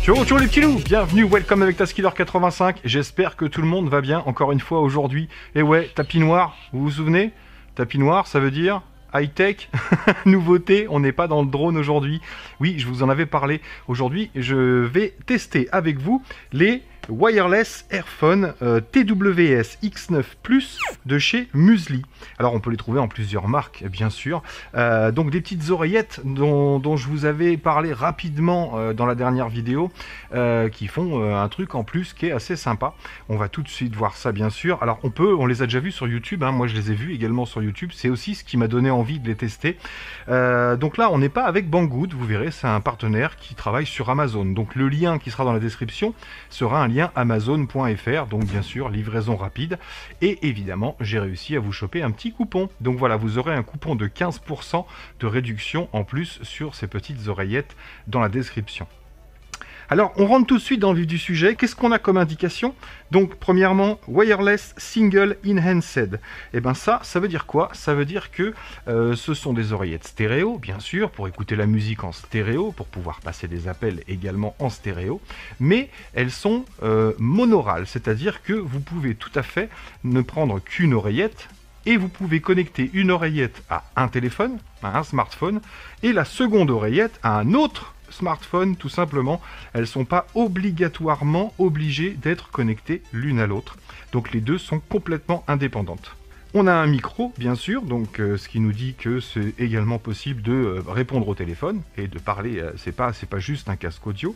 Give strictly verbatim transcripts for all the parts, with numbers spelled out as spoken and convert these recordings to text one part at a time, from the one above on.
Ciao, ciao les petits loups, bienvenue, welcome avec Taskiller quatre-vingt-cinq, j'espère que tout le monde va bien encore une fois aujourd'hui. Et ouais, tapis noir, vous vous souvenez? Tapis noir, ça veut dire high-tech, nouveauté, on n'est pas dans le drone aujourd'hui. Oui, je vous en avais parlé. Aujourd'hui, je vais tester avec vous les Wireless Airphone euh, T W S X neuf Plus de chez Musli. Alors on peut les trouver en plusieurs marques bien sûr. Euh, donc des petites oreillettes dont, dont je vous avais parlé rapidement euh, dans la dernière vidéo euh, qui font euh, un truc en plus qui est assez sympa. On va tout de suite voir ça bien sûr. Alors on peut, on les a déjà vus sur YouTube, hein. Moi je les ai vus également sur YouTube. C'est aussi ce qui m'a donné envie de les tester. Euh, donc là on n'est pas avec Banggood, vous verrez c'est un partenaire qui travaille sur Amazon. Donc le lien qui sera dans la description sera un lien amazon point F R, donc bien sûr livraison rapide, et évidemment j'ai réussi à vous choper un petit coupon, donc voilà, vous aurez un coupon de quinze pour cent de réduction en plus sur ces petites oreillettes dans la description. Alors, on rentre tout de suite dans le vif du sujet. Qu'est-ce qu'on a comme indication? Donc, premièrement, Wireless Single Enhanced. Et bien ça, ça veut dire quoi? Ça veut dire que euh, ce sont des oreillettes stéréo, bien sûr, pour écouter la musique en stéréo, pour pouvoir passer des appels également en stéréo. Mais elles sont euh, monorales, c'est-à-dire que vous pouvez tout à fait ne prendre qu'une oreillette, et vous pouvez connecter une oreillette à un téléphone, à un smartphone, et la seconde oreillette à un autre smartphone, tout simplement. Elles ne sont pas obligatoirement obligées d'être connectées l'une à l'autre. Donc les deux sont complètement indépendantes. On a un micro, bien sûr, donc euh, ce qui nous dit que c'est également possible de euh, répondre au téléphone et de parler, euh, c'est pas, c'est pas juste un casque audio.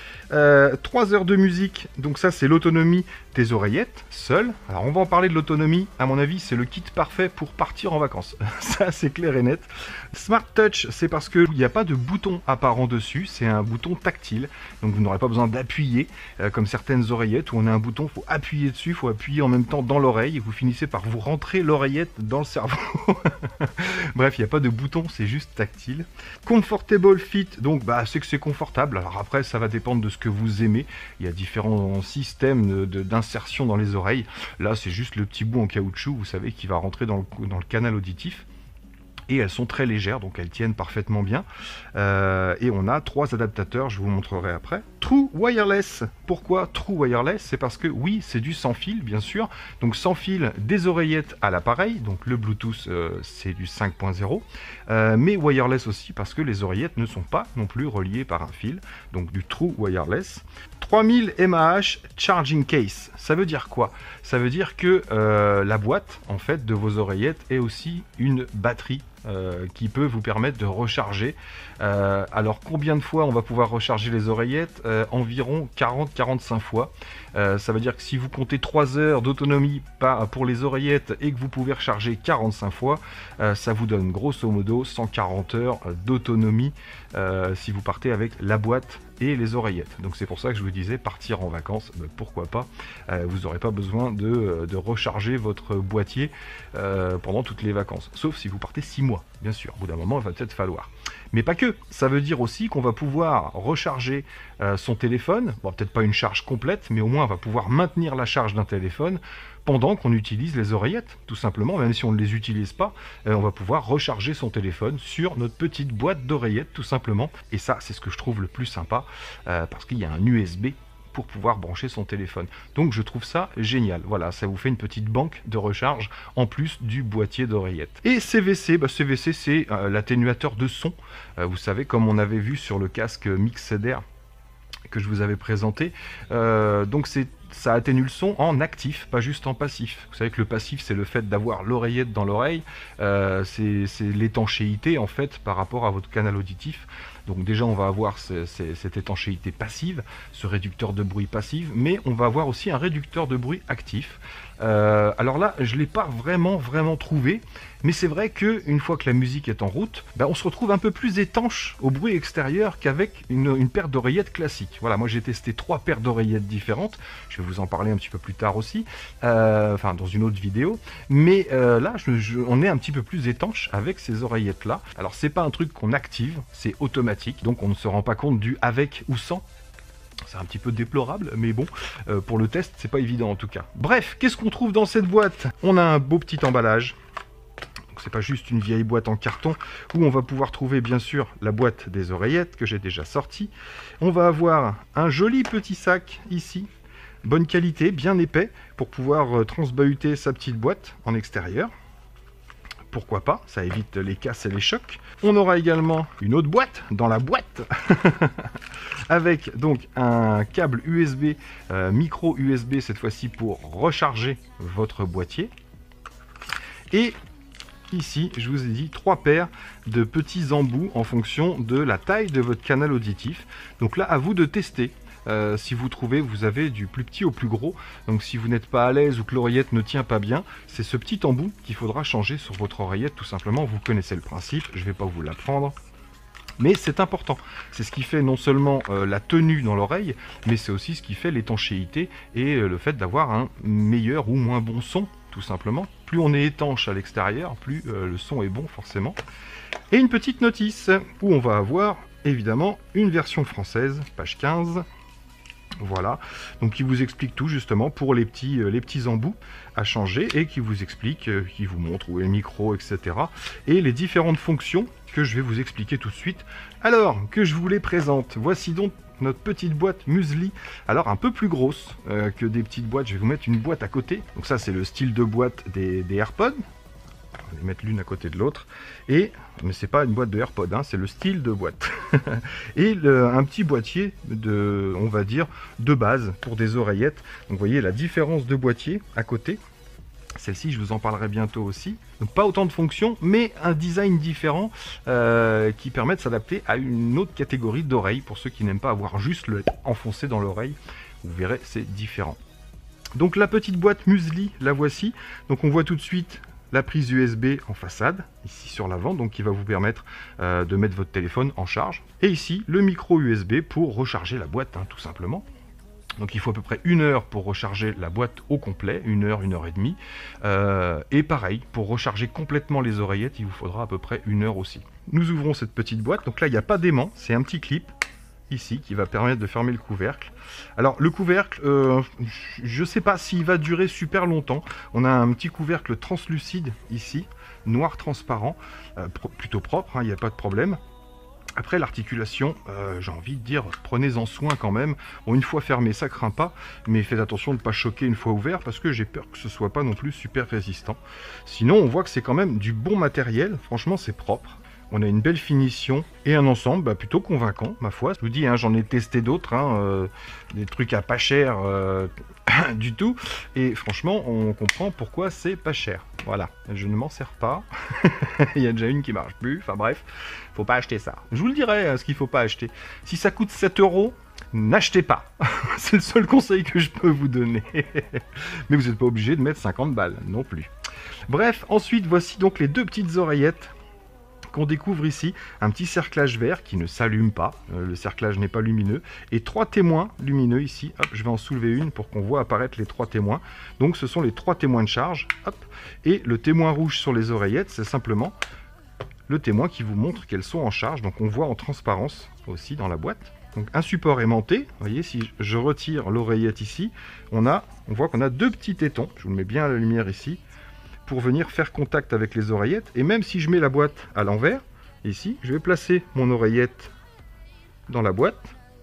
Euh, trois heures de musique, donc ça c'est l'autonomie des oreillettes, seule. Alors on va en parler de l'autonomie, à mon avis c'est le kit parfait pour partir en vacances, ça c'est clair et net. Smart Touch, c'est parce qu'il n'y a pas de bouton apparent dessus, c'est un bouton tactile, donc vous n'aurez pas besoin d'appuyer, euh, comme certaines oreillettes où on a un bouton, il faut appuyer dessus, il faut appuyer en même temps dans l'oreille, et vous finissez par vous rentrer l'oreillette dans le cerveau. Bref, il n'y a pas de bouton, c'est juste tactile. Comfortable Fit, donc bah, c'est que c'est confortable, alors après ça va dépendre de ce que vous aimez, il y a différents systèmes d'insertion dans les oreilles. Là c'est juste le petit bout en caoutchouc, vous savez, qui va rentrer dans le, dans le canal auditif. Et elles sont très légères, donc elles tiennent parfaitement bien. Euh, et on a trois adaptateurs, je vous montrerai après. True Wireless. Pourquoi True Wireless? C'est parce que oui, c'est du sans fil, bien sûr. Donc sans fil des oreillettes à l'appareil. Donc le Bluetooth, euh, c'est du cinq point zéro. Euh, mais wireless aussi, parce que les oreillettes ne sont pas non plus reliées par un fil. Donc du True Wireless. trois mille milliampères Charging Case. Ça veut dire quoi? Ça veut dire que euh, la boîte, en fait, de vos oreillettes est aussi une batterie Euh, qui peut vous permettre de recharger. Euh, alors combien de fois on va pouvoir recharger les oreillettes? euh, Environ quarante à quarante-cinq fois. Euh, ça veut dire que si vous comptez trois heures d'autonomie pour les oreillettes et que vous pouvez recharger quarante-cinq fois, euh, ça vous donne grosso modo cent quarante heures d'autonomie euh, si vous partez avec la boîte et les oreillettes. Donc c'est pour ça que je vous disais, partir en vacances, ben, pourquoi pas, euh, vous n'aurez pas besoin de, de recharger votre boîtier euh, pendant toutes les vacances, sauf si vous partez six mois, bien sûr, au bout d'un moment il va peut-être falloir. Mais pas que, ça veut dire aussi qu'on va pouvoir recharger euh, son téléphone, bon peut-être pas une charge complète, mais au moins on va pouvoir maintenir la charge d'un téléphone pendant qu'on utilise les oreillettes, tout simplement, même si on ne les utilise pas, euh, on va pouvoir recharger son téléphone sur notre petite boîte d'oreillettes, tout simplement. Et ça, c'est ce que je trouve le plus sympa, euh, parce qu'il y a un U S B pour pouvoir brancher son téléphone. Donc je trouve ça génial. Voilà, ça vous fait une petite banque de recharge en plus du boîtier d'oreillettes. Et C V C, bah C V C c'est euh, l'atténuateur de son. Euh, vous savez, comme on avait vu sur le casque Mixeder que je vous avais présenté. Euh, donc c'est ça atténue le son en actif, pas juste en passif. Vous savez que le passif, c'est le fait d'avoir l'oreillette dans l'oreille. Euh, c'est l'étanchéité, en fait, par rapport à votre canal auditif. Donc déjà, on va avoir ce, ce, cette étanchéité passive, ce réducteur de bruit passif, mais on va avoir aussi un réducteur de bruit actif. Euh, alors là, je ne l'ai pas vraiment, vraiment trouvé, mais c'est vrai qu'une fois que la musique est en route, ben on se retrouve un peu plus étanche au bruit extérieur qu'avec une, une paire d'oreillettes classique. Voilà, moi j'ai testé trois paires d'oreillettes différentes, je vais vous en parler un petit peu plus tard aussi, euh, enfin dans une autre vidéo, mais euh, là, je, je, on est un petit peu plus étanche avec ces oreillettes-là. Alors c'est pas un truc qu'on active, c'est automatique, donc on ne se rend pas compte du avec ou sans. C'est un petit peu déplorable, mais bon, euh, pour le test, c'est pas évident en tout cas. Bref, qu'est-ce qu'on trouve dans cette boîte? On a un beau petit emballage. c'est pas juste une vieille boîte en carton, où on va pouvoir trouver bien sûr la boîte des oreillettes que j'ai déjà sortie. On va avoir un joli petit sac ici, bonne qualité, bien épais, pour pouvoir transbahuter sa petite boîte en extérieur. Pourquoi pas, ça évite les casses et les chocs. On aura également une autre boîte dans la boîte avec donc un câble U S B, euh, micro U S B cette fois-ci pour recharger votre boîtier. Et ici, je vous ai dit trois paires de petits embouts en fonction de la taille de votre canal auditif. Donc là, à vous de tester. Euh, si vous trouvez, vous avez du plus petit au plus gros. Donc si vous n'êtes pas à l'aise ou que l'oreillette ne tient pas bien, c'est ce petit embout qu'il faudra changer sur votre oreillette tout simplement. Vous connaissez le principe, je ne vais pas vous l'apprendre. Mais c'est important. C'est ce qui fait non seulement euh, la tenue dans l'oreille, mais c'est aussi ce qui fait l'étanchéité et euh, le fait d'avoir un meilleur ou moins bon son, tout simplement. Plus on est étanche à l'extérieur, plus euh, le son est bon forcément. Et une petite notice où on va avoir évidemment une version française, page quinze. Voilà, donc qui vous explique tout justement pour les petits, euh, les petits embouts à changer et qui vous explique, euh, qui vous montre où est le micro, et cetera. Et les différentes fonctions que je vais vous expliquer tout de suite. Alors, que je vous les présente, voici donc notre petite boîte muesli, alors un peu plus grosse euh, que des petites boîtes. Je vais vous mettre une boîte à côté. Donc ça, c'est le style de boîte des, des AirPods. On va les mettre l'une à côté de l'autre. Et, mais c'est pas une boîte de AirPods, hein, c'est le style de boîte. Et le, un petit boîtier de, on va dire, de base pour des oreillettes. Donc vous voyez la différence de boîtier à côté. Celle-ci, je vous en parlerai bientôt aussi. Donc pas autant de fonctions, mais un design différent euh, qui permet de s'adapter à une autre catégorie d'oreilles. Pour ceux qui n'aiment pas avoir juste le enfoncé dans l'oreille, vous verrez, c'est différent. Donc la petite boîte muesli, la voici. Donc on voit tout de suite la prise U S B en façade, ici sur l'avant, donc qui va vous permettre euh, de mettre votre téléphone en charge. Et ici, le micro U S B pour recharger la boîte, hein, tout simplement. Donc il faut à peu près une heure pour recharger la boîte au complet, une heure, une heure et demie. Euh, et pareil, pour recharger complètement les oreillettes, il vous faudra à peu près une heure aussi. Nous ouvrons cette petite boîte, donc là il n'y a pas d'aimant, c'est un petit clip. Ici, qui va permettre de fermer le couvercle. Alors, le couvercle, euh, je ne sais pas s'il va durer super longtemps. On a un petit couvercle translucide ici, noir transparent, euh, pro plutôt propre, il n'y a pas de problème. Après, l'articulation, euh, j'ai envie de dire, prenez-en soin quand même. Bon, une fois fermé, ça craint pas, mais faites attention de ne pas choquer une fois ouvert, parce que j'ai peur que ce soit pas non plus super résistant. Sinon, on voit que c'est quand même du bon matériel, franchement, c'est propre. On a une belle finition et un ensemble bah, plutôt convaincant, ma foi. Je vous dis, hein, j'en ai testé d'autres, hein, euh, des trucs à pas cher euh, du tout. Et franchement, on comprend pourquoi c'est pas cher. Voilà, je ne m'en sers pas. Il y a déjà une qui marche plus. Enfin bref, faut pas acheter ça. Je vous le dirai, hein, ce qu'il faut pas acheter. Si ça coûte sept euros, n'achetez pas. C'est le seul conseil que je peux vous donner. Mais vous n'êtes pas obligé de mettre cinquante balles non plus. Bref, ensuite, voici donc les deux petites oreillettes qu'on découvre ici, un petit cerclage vert qui ne s'allume pas, euh, le cerclage n'est pas lumineux, et trois témoins lumineux ici. Hop, je vais en soulever une pour qu'on voit apparaître les trois témoins. Donc ce sont les trois témoins de charge, hop, et le témoin rouge sur les oreillettes, c'est simplement le témoin qui vous montre qu'elles sont en charge, donc on voit en transparence aussi dans la boîte. Donc un support aimanté, vous voyez, si je retire l'oreillette ici, on, a, on voit qu'on a deux petits tétons, je vous le mets bien à la lumière ici, pour venir faire contact avec les oreillettes. Et même si je mets la boîte à l'envers, ici, je vais placer mon oreillette dans la boîte,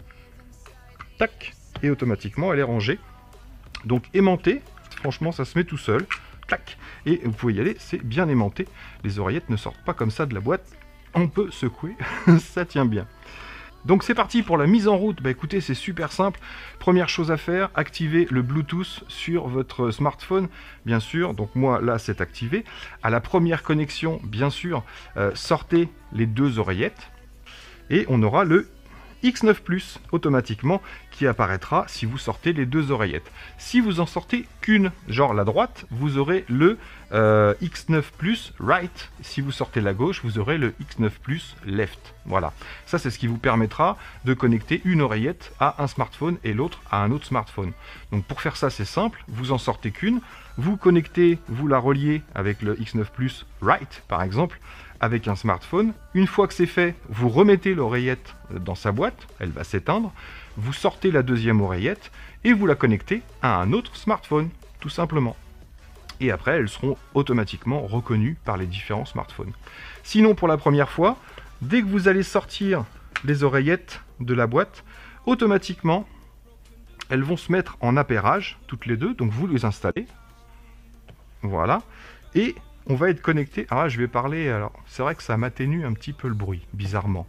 tac, et automatiquement elle est rangée. Donc aimanté, franchement ça se met tout seul, tac, et vous pouvez y aller, c'est bien aimanté. Les oreillettes ne sortent pas comme ça de la boîte, on peut secouer, ça tient bien. Donc c'est parti pour la mise en route. Bah écoutez, c'est super simple. Première chose à faire, activer le Bluetooth sur votre smartphone, bien sûr. Donc moi là c'est activé. À la première connexion, bien sûr, euh, sortez les deux oreillettes et on aura le X neuf plus automatiquement qui apparaîtra si vous sortez les deux oreillettes. Si vous en sortez qu'une, genre la droite, vous aurez le euh, X neuf plus right. Si vous sortez la gauche, vous aurez le X neuf plus left. Voilà, ça c'est ce qui vous permettra de connecter une oreillette à un smartphone et l'autre à un autre smartphone. Donc pour faire ça c'est simple, vous en sortez qu'une, vous connectez, vous la reliez avec le X neuf plus right par exemple, avec un smartphone. Une fois que c'est fait, vous remettez l'oreillette dans sa boîte, elle va s'éteindre, vous sortez la deuxième oreillette et vous la connectez à un autre smartphone, tout simplement. Et après, elles seront automatiquement reconnues par les différents smartphones. Sinon, pour la première fois, dès que vous allez sortir les oreillettes de la boîte, automatiquement, elles vont se mettre en appairage, toutes les deux. Donc vous les installez. Voilà. Et on va être connecté. Alors là, je vais parler. Alors, c'est vrai que ça m'atténue un petit peu le bruit, bizarrement.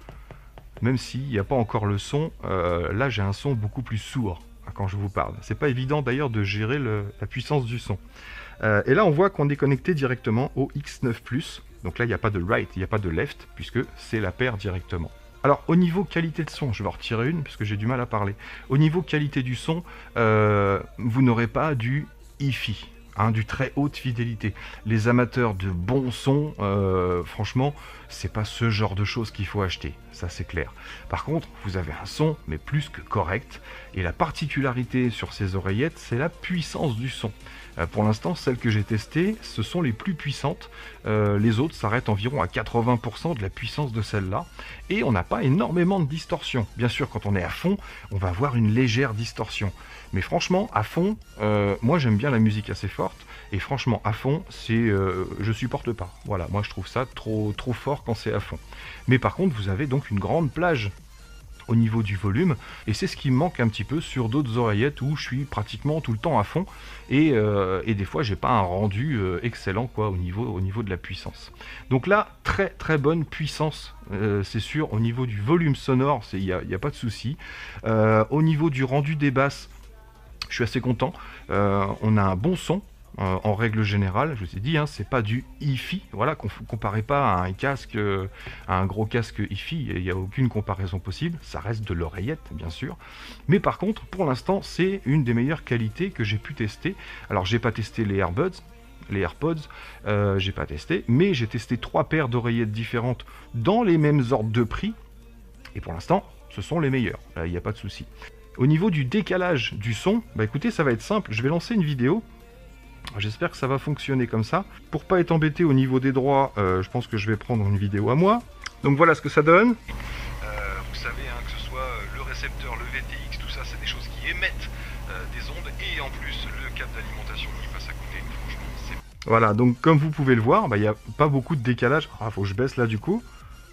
Même s'il n'y a pas encore le son, euh, là j'ai un son beaucoup plus sourd quand je vous parle. C'est pas évident d'ailleurs de gérer le, la puissance du son. Euh, et là on voit qu'on est connecté directement au X neuf plus. Donc là il n'y a pas de right, il n'y a pas de left, puisque c'est la paire directement. Alors au niveau qualité de son, je vais en retirer une parce que j'ai du mal à parler. Au niveau qualité du son, euh, vous n'aurez pas du hi-fi. Hein, du très haute fidélité. Les amateurs de bon son, euh, franchement, c'est pas ce genre de choses qu'il faut acheter, ça c'est clair. Par contre, vous avez un son, mais plus que correct, et la particularité sur ces oreillettes, c'est la puissance du son. Euh, pour l'instant, celles que j'ai testées, ce sont les plus puissantes. Euh, les autres s'arrêtent environ à quatre-vingts pour cent de la puissance de celle-là, et on n'a pas énormément de distorsion. Bien sûr, quand on est à fond, on va avoir une légère distorsion. Mais franchement, à fond, euh, moi j'aime bien la musique assez forte, et franchement, à fond, c'est, euh, je supporte pas. Voilà, moi je trouve ça trop, trop fort quand c'est à fond. Mais par contre, vous avez donc une grande plage au niveau du volume, et c'est ce qui me manque un petit peu sur d'autres oreillettes où je suis pratiquement tout le temps à fond, et, euh, et des fois j'ai pas un rendu euh, excellent quoi au niveau, au niveau de la puissance. Donc là, très très bonne puissance, euh, c'est sûr, au niveau du volume sonore, il n'y a, y a pas de souci. Euh, au niveau du rendu des basses, je suis assez content, euh, on a un bon son. Euh, en règle générale, je vous ai dit, hein, c'est pas du hi-fi, voilà, comparez pas à un casque, euh, à un gros casque hi-fi, il n'y a aucune comparaison possible, ça reste de l'oreillette, bien sûr, mais par contre, pour l'instant, c'est une des meilleures qualités que j'ai pu tester. Alors, j'ai pas testé les AirBuds, les AirPods, euh, j'ai pas testé, mais j'ai testé trois paires d'oreillettes différentes dans les mêmes ordres de prix, et pour l'instant, ce sont les meilleurs, là, il n'y a pas de souci. Au niveau du décalage du son, bah écoutez, ça va être simple, je vais lancer une vidéo. J'espère que ça va fonctionner comme ça. Pour pas être embêté au niveau des droits, euh, je pense que je vais prendre une vidéo à moi. Donc voilà ce que ça donne. Euh, vous savez, hein, que ce soit le récepteur, le V T X, tout ça, c'est des choses qui émettent euh, des ondes. Et en plus, le câble d'alimentation qui passe à côté. Franchement, c'est... Voilà, donc comme vous pouvez le voir, bah, y a pas beaucoup de décalage. Ah, faut que je baisse là du coup.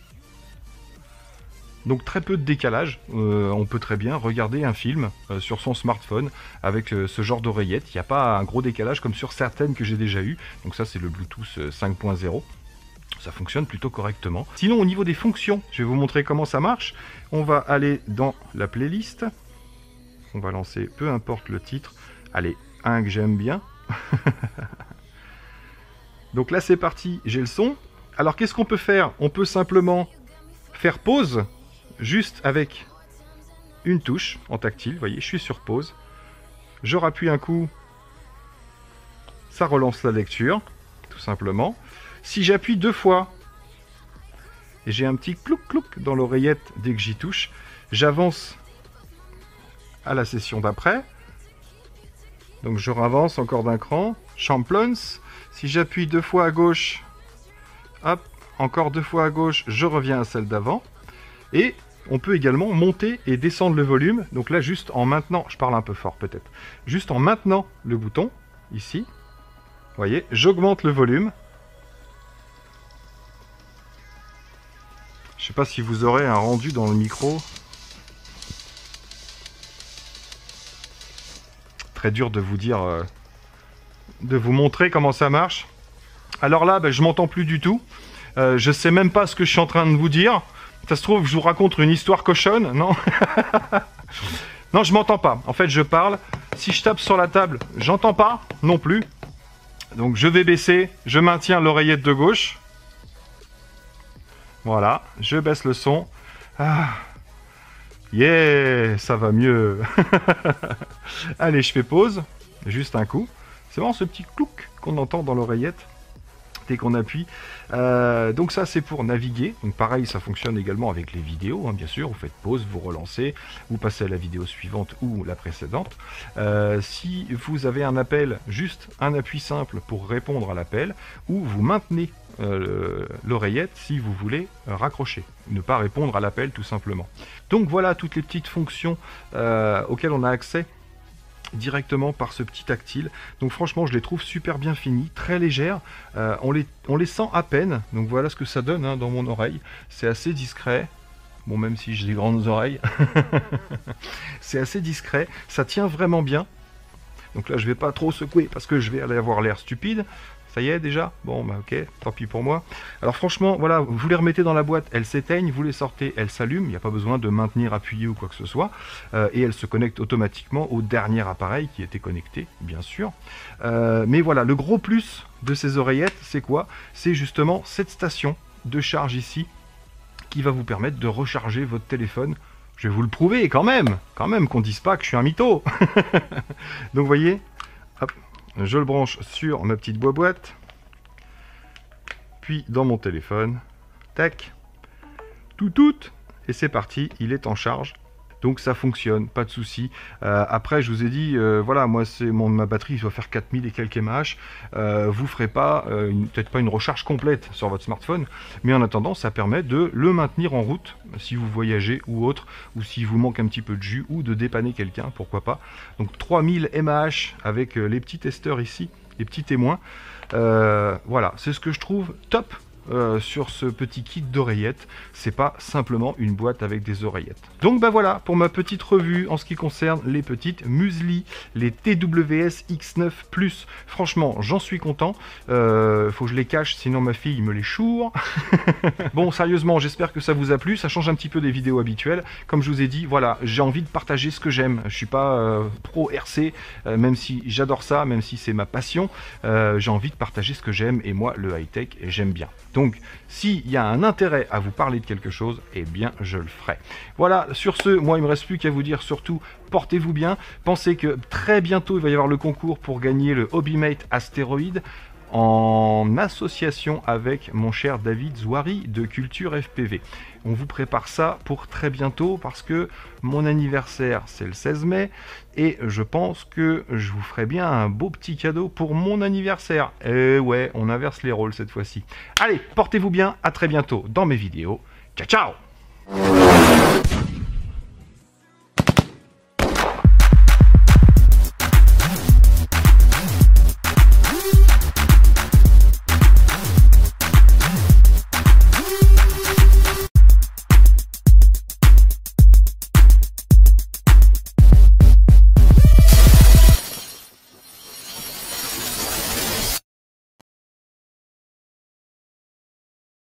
Donc très peu de décalage, euh, on peut très bien regarder un film euh, sur son smartphone avec euh, ce genre d'oreillette. Il n'y a pas un gros décalage comme sur certaines que j'ai déjà eues. Donc ça c'est le Bluetooth cinq point zéro. Ça fonctionne plutôt correctement. Sinon au niveau des fonctions, je vais vous montrer comment ça marche. On va aller dans la playlist. On va lancer peu importe le titre. Allez, un que j'aime bien. Donc là c'est parti, j'ai le son. Alors qu'est-ce qu'on peut faire? On peut simplement faire pause. Juste avec une touche en tactile, vous voyez, je suis sur pause. Je rappuie un coup, ça relance la lecture, tout simplement. Si j'appuie deux fois, et j'ai un petit clouc-clouc dans l'oreillette dès que j'y touche, j'avance à la session d'après. Donc je avance encore d'un cran, champlons. Si j'appuie deux fois à gauche, hop, encore deux fois à gauche, je reviens à celle d'avant. Et on peut également monter et descendre le volume. Donc là, juste en maintenant, je parle un peu fort peut-être, juste en maintenant le bouton, ici, vous voyez, j'augmente le volume. Je ne sais pas si vous aurez un rendu dans le micro. Très dur de vous dire, euh, de vous montrer comment ça marche. Alors là, ben, je m'entends plus du tout. Euh, je sais même pas ce que je suis en train de vous dire. Ça se trouve, je vous raconte une histoire cochonne, non? Non, je m'entends pas. En fait, je parle. Si je tape sur la table, j'entends pas non plus. Donc, je vais baisser. Je maintiens l'oreillette de gauche. Voilà. Je baisse le son. Ah. Yeah, ça va mieux. Allez, je fais pause. Juste un coup. C'est vraiment ce petit clouc qu'on entend dans l'oreillette dès qu'on appuie. Euh, donc ça c'est pour naviguer. Donc pareil, ça fonctionne également avec les vidéos, hein, bien sûr. Vous faites pause, vous relancez, vous passez à la vidéo suivante ou la précédente. Euh, si vous avez un appel, juste un appui simple pour répondre à l'appel, ou vous maintenez euh, l'oreillette si vous voulez euh, raccrocher, ne pas répondre à l'appel tout simplement. Donc voilà toutes les petites fonctions euh, auxquelles on a accès directement par ce petit tactile. Donc franchement, je les trouve super bien finis, très légères. Euh, on, les, on les sent à peine. Donc voilà ce que ça donne hein, dans mon oreille. C'est assez discret. Bon, même si j'ai des grandes oreilles. C'est assez discret. Ça tient vraiment bien. Donc là, je vais pas trop secouer parce que je vais aller avoir l'air stupide. Ça y est déjà? Bon, bah ok, tant pis pour moi. Alors franchement, voilà, vous les remettez dans la boîte, elles s'éteignent, vous les sortez, elles s'allument, il n'y a pas besoin de maintenir appuyé ou quoi que ce soit. Euh, et elles se connectent automatiquement au dernier appareil qui était connecté, bien sûr. Euh, mais voilà, le gros plus de ces oreillettes, c'est quoi? C'est justement cette station de charge ici, qui va vous permettre de recharger votre téléphone. Je vais vous le prouver quand même, quand même, qu'on dise pas que je suis un mytho. Donc vous voyez, hop. Je le branche sur ma petite boîte, puis dans mon téléphone, tac, tout tout, et c'est parti, il est en charge. Donc ça fonctionne, pas de souci. Euh, après, je vous ai dit, euh, voilà, moi c'est mon ma batterie doit faire quatre mille et quelques mAh. Euh, vous ferez pas, euh, peut-être pas une recharge complète sur votre smartphone, mais en attendant, ça permet de le maintenir en route si vous voyagez ou autre, ou si vous manque un petit peu de jus, ou de dépanner quelqu'un, pourquoi pas. Donc trois mille mAh avec euh, les petits testeurs ici, les petits témoins. Euh, voilà, c'est ce que je trouve top. Euh, sur ce petit kit d'oreillettes, c'est pas simplement une boîte avec des oreillettes. Donc bah voilà pour ma petite revue en ce qui concerne les petites muesli, les T W S X neuf plus. Franchement, j'en suis content. Euh, faut que je les cache, sinon ma fille me les choure. Bon, sérieusement, j'espère que ça vous a plu. Ça change un petit peu des vidéos habituelles. Comme je vous ai dit, voilà, j'ai envie de partager ce que j'aime. Je suis pas euh, pro R C, euh, même si j'adore ça, même si c'est ma passion. Euh, j'ai envie de partager ce que j'aime et moi, le high-tech, j'aime bien. Donc, s'il y a un intérêt à vous parler de quelque chose, eh bien, je le ferai. Voilà, sur ce, moi, il me reste plus qu'à vous dire surtout, portez-vous bien. Pensez que très bientôt, il va y avoir le concours pour gagner le Hobimate Astéroïde en association avec mon cher David Zouari de Culture F P V. On vous prépare ça pour très bientôt parce que mon anniversaire c'est le seize mai et je pense que je vous ferai bien un beau petit cadeau pour mon anniversaire. Et ouais, on inverse les rôles cette fois-ci. Allez, portez-vous bien, à très bientôt dans mes vidéos. Ciao ciao.